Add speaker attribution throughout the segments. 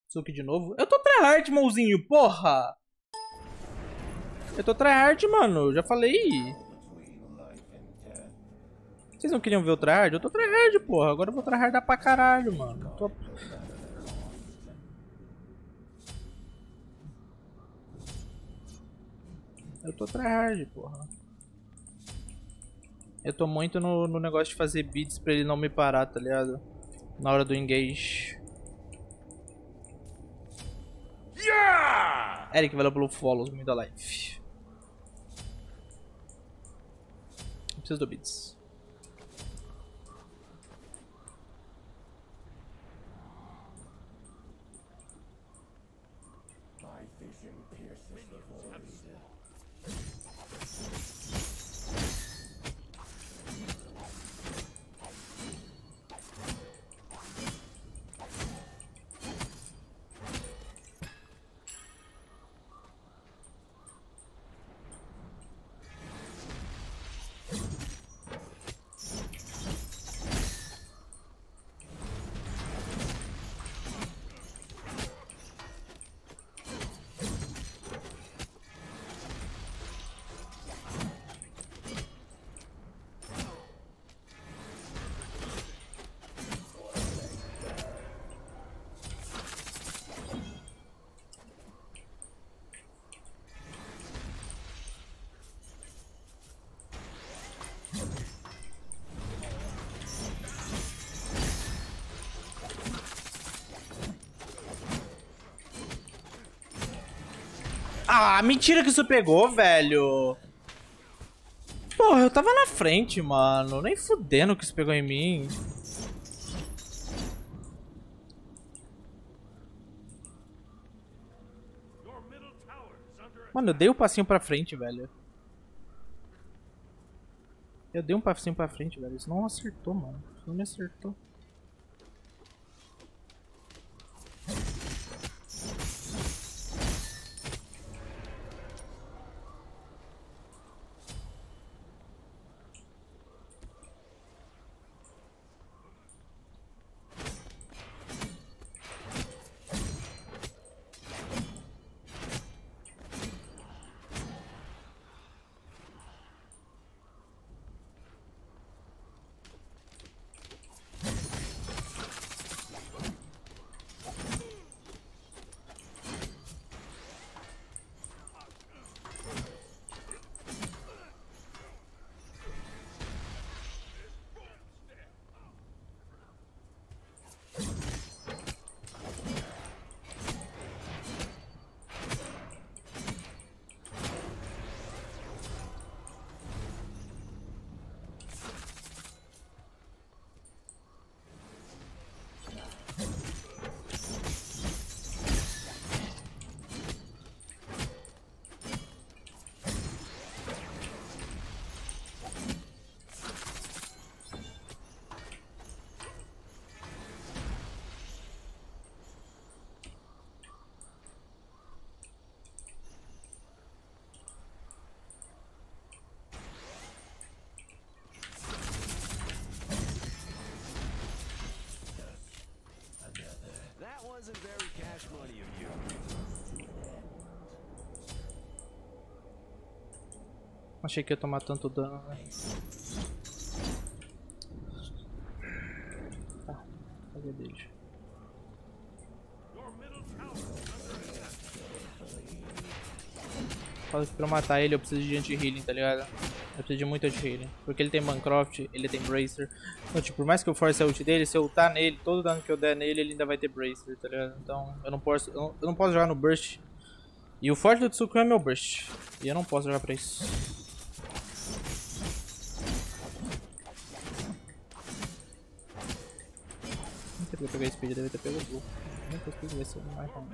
Speaker 1: Suki de novo. Eu tô tryhard, mãozinho, porra! Eu tô tryhard, mano. Já falei. Vocês não queriam ver o tryhard? Eu tô tryhard, porra. Agora eu vou tryhardar pra caralho, mano. Eu tô tryhard, porra. Eu tô muito no negócio de fazer beats pra ele não me parar, tá ligado? Na hora do engage. Yeah! Eric, valeu pelo follow, me dá live. Eu preciso do beats. Ah, mentira que isso pegou, velho. Porra, eu tava na frente, mano. Nem fudendo que isso pegou em mim. Mano, eu dei o passinho pra frente, velho. Eu dei um passinho pra frente, velho. Isso não acertou, mano. Isso não me acertou. Achei que ia tomar tanto dano, né? Tá, cadê dele? Fala que pra eu matar ele eu preciso de anti-healing, tá ligado? Eu preciso de muito anti-healing. Porque ele tem Bancroft, ele tem Bracer. Então, tipo, por mais que eu force a ult dele, se eu ultar nele, todo dano que eu der nele, ele ainda vai ter Bracer, tá ligado? Então, eu não posso jogar no Burst. E o forte do Tsukuyomi é meu Burst. E eu não posso jogar pra isso. Não sei porque eu peguei speed, deve ter pego o Blue. Nem que o speed vai ser mais ruim.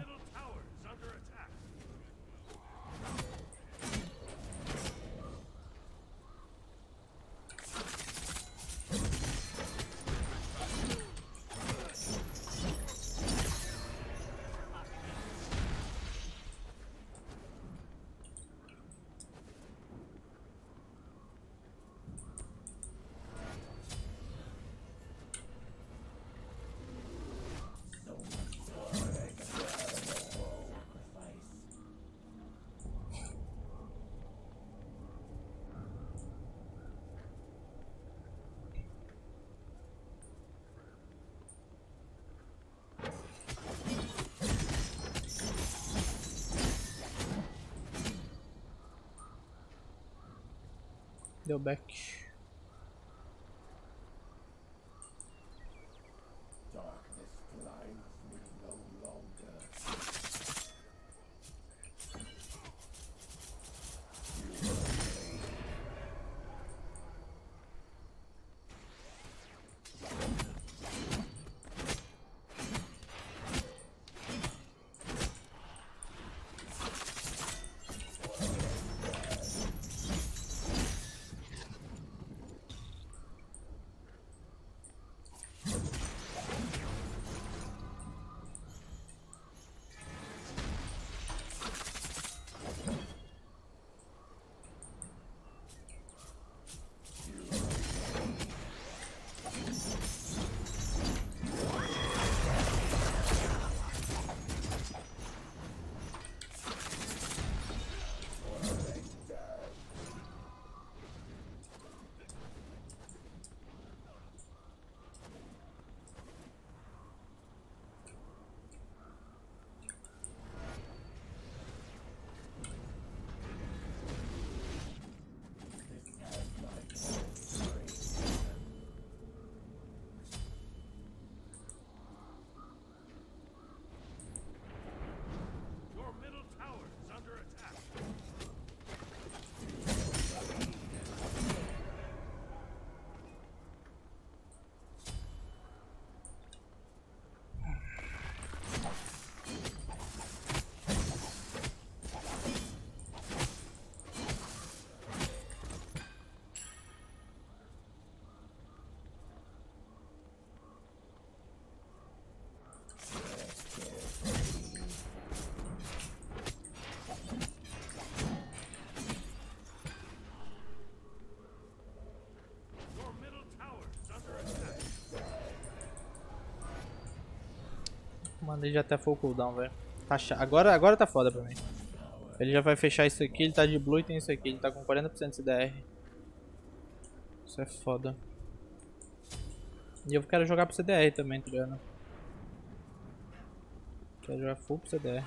Speaker 1: Deu back. Mandei já até full cooldown, velho. Tá agora tá foda pra mim. Ele já vai fechar isso aqui, ele tá de blue e tem isso aqui. Ele tá com 40% de CDR. Isso é foda. E eu quero jogar pro CDR também, tá ligado? Quero jogar full pro CDR.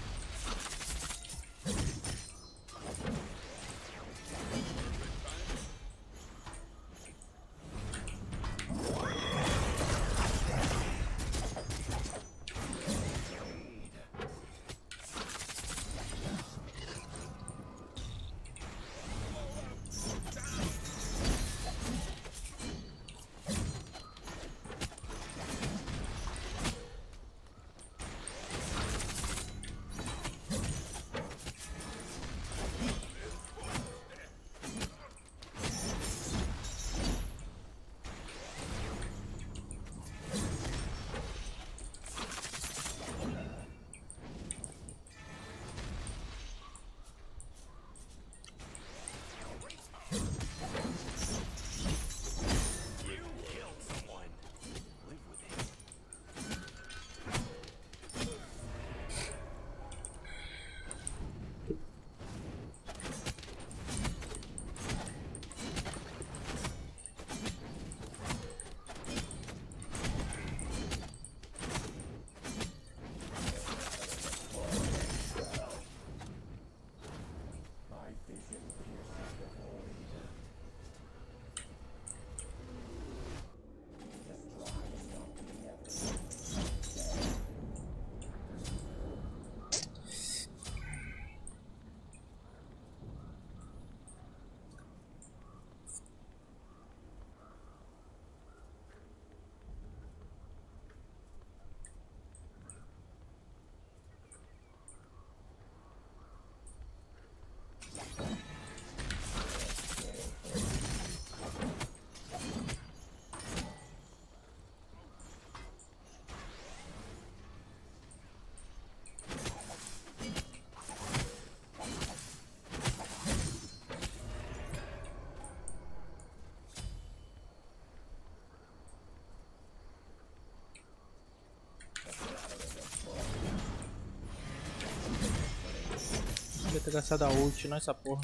Speaker 1: Devia ter gastado a ult, não essa porra.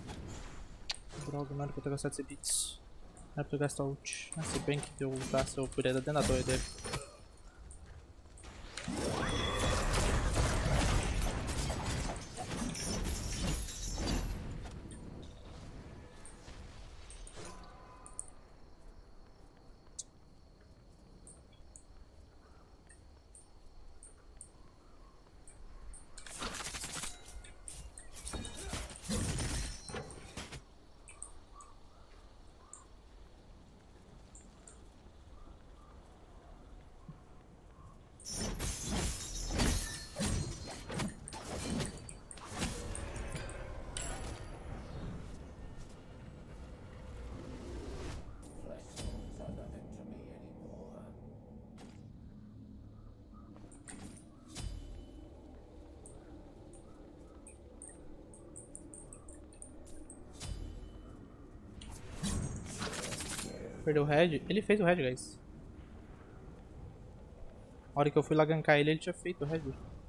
Speaker 1: Droga, não era pra eu ter gastado esse bits. Não era pra eu gastar a ult. Ah, se bem que eu ultasse eu poderia dentro da torre dele. Perdeu o red? Ele fez o red, guys. A hora que eu fui lá gankar ele, ele tinha feito o red.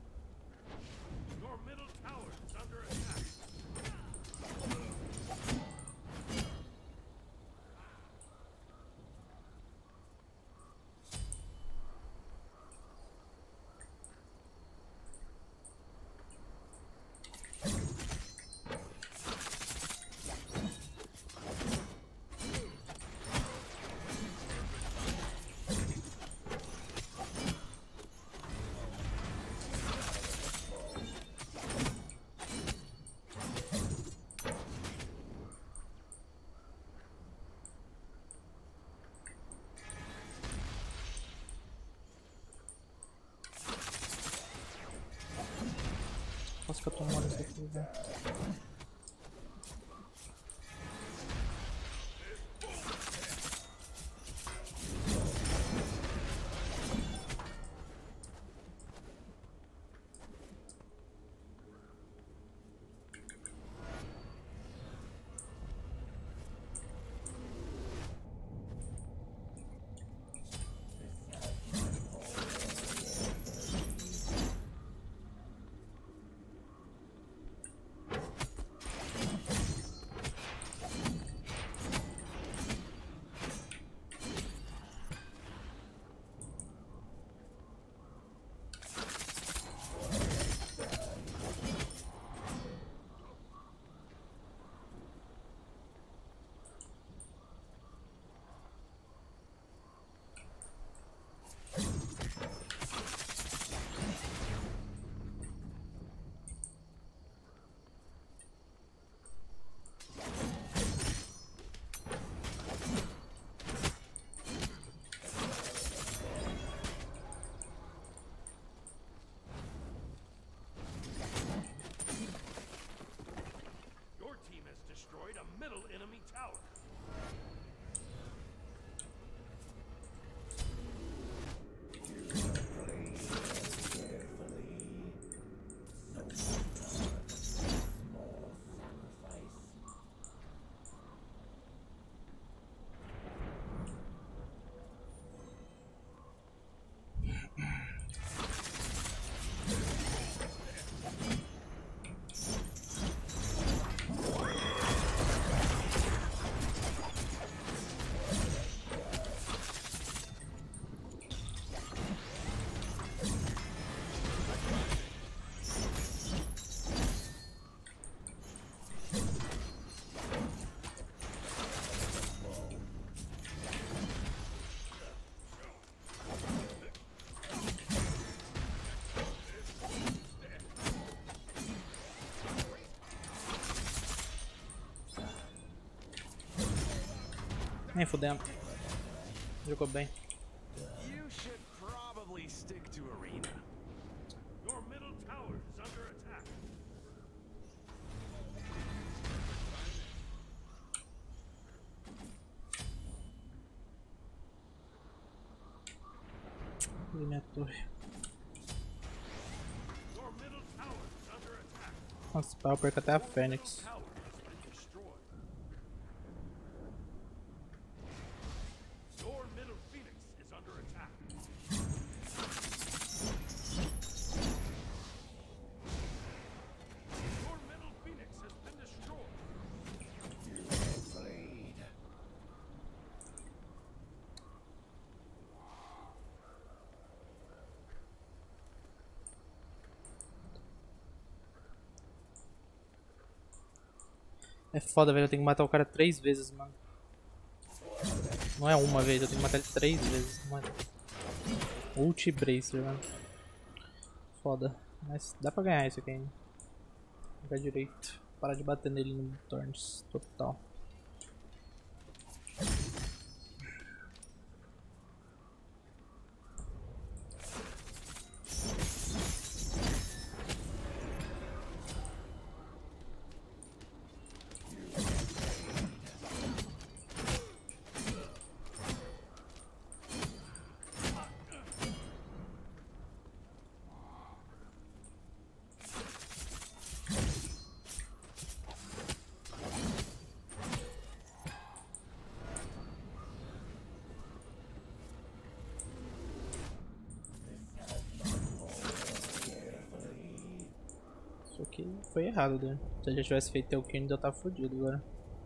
Speaker 1: Nossa, que eu tô tomando isso aqui, velho. Nem fudendo. Jogou bem.
Speaker 2: You should probably stick to arena. Your middle tower is under attack.
Speaker 1: Minha torre.
Speaker 2: Your middle tower is under attack.
Speaker 1: Nossa, pau, perca até a Fênix.
Speaker 2: Tower has been destroyed. Your middle phoenix is under attack. Your middle phoenix has been destroyed.
Speaker 1: É foda, velho. Eu tenho que matar o cara 3 vezes, mano. Não é uma vez, eu tenho que matar ele 3 vezes, mano. Ult Bracer, mano. Foda. Mas dá pra ganhar isso aqui ainda. Jogar direito. Parar de bater nele no turns total. Só que foi errado, né? Se eu já tivesse feito o Kane, eu tava fodido agora.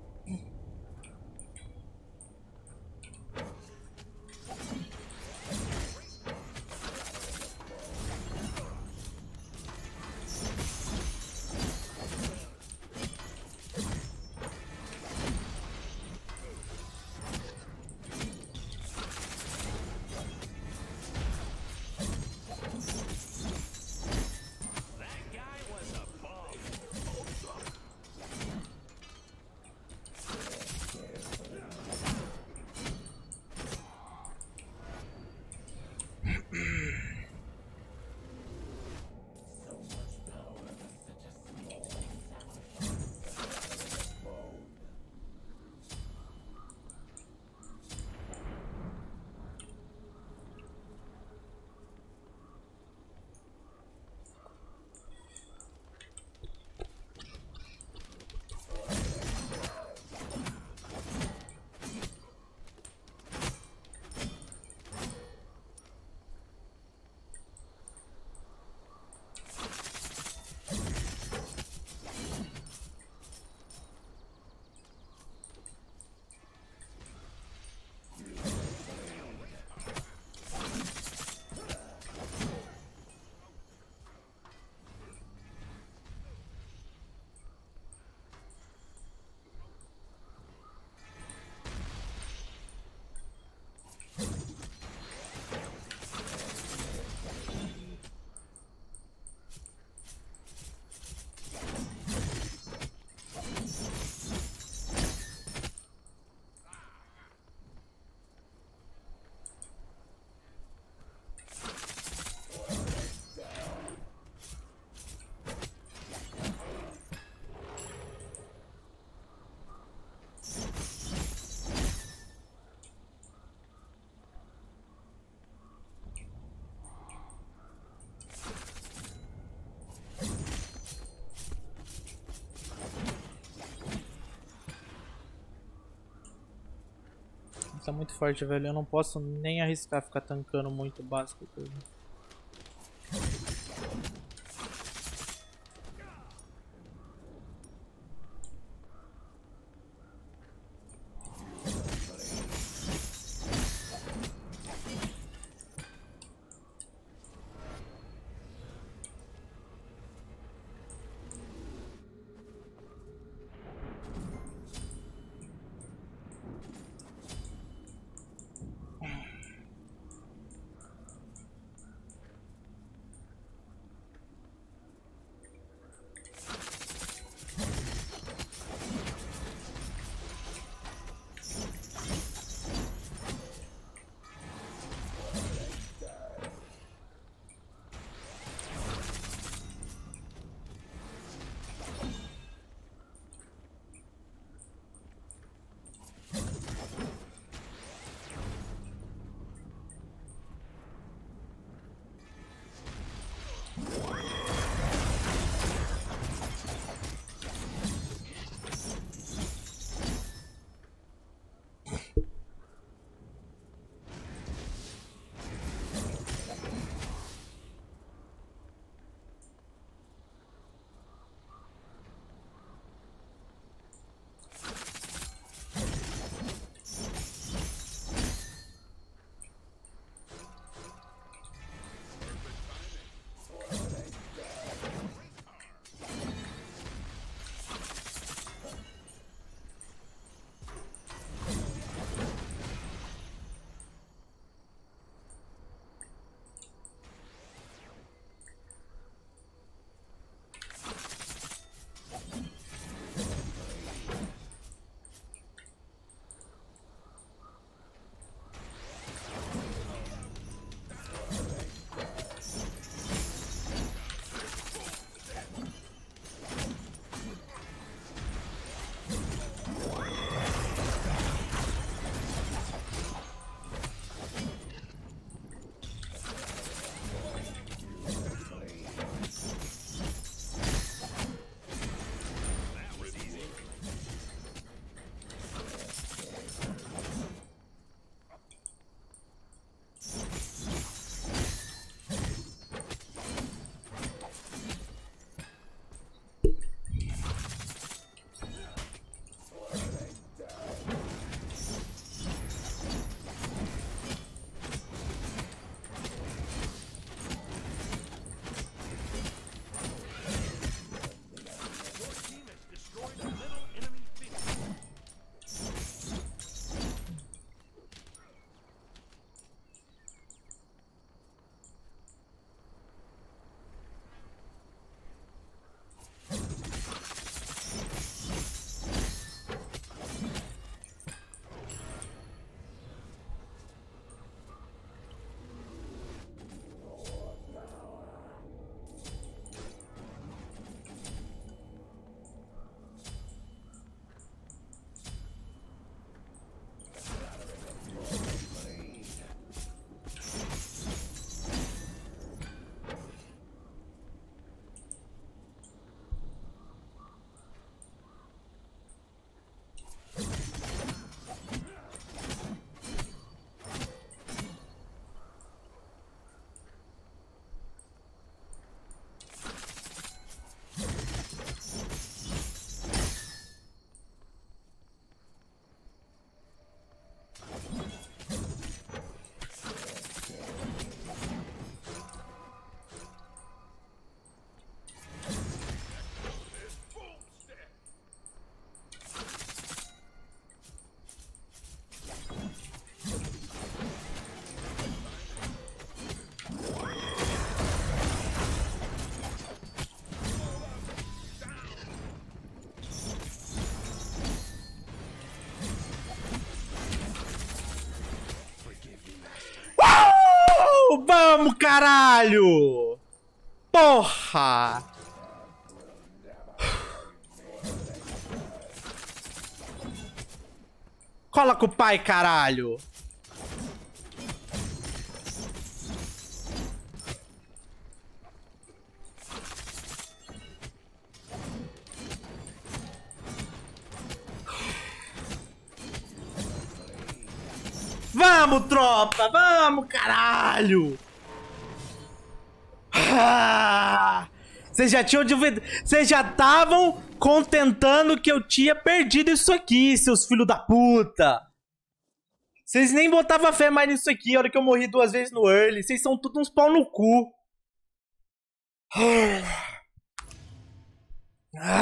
Speaker 2: That guy was a bum.
Speaker 1: Tá muito forte, velho. Eu não posso nem arriscar ficar tancando muito básico. Coisa. caralho! Porra! Cola com o pai, caralho! Vamos, tropa! Vamos, caralho! Vocês já tinham Vocês já estavam contentando que eu tinha perdido isso aqui, seus filhos da puta! Vocês nem botavam fé mais nisso aqui, a hora que eu morri 2 vezes no early. Vocês são todos uns pau no cu.